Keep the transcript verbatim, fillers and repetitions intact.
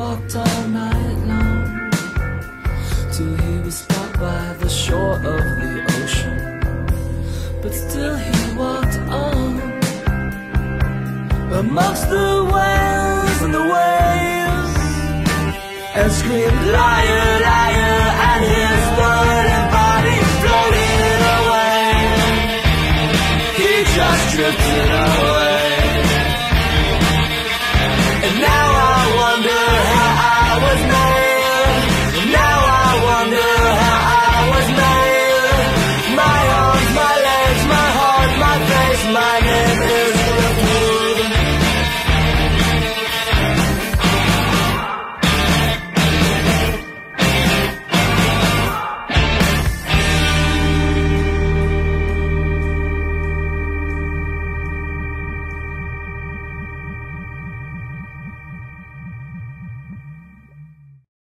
walked all night long, till he was stopped by the shore of the ocean. But still he walked on, amongst the whales and the waves, and screamed, liar, liar.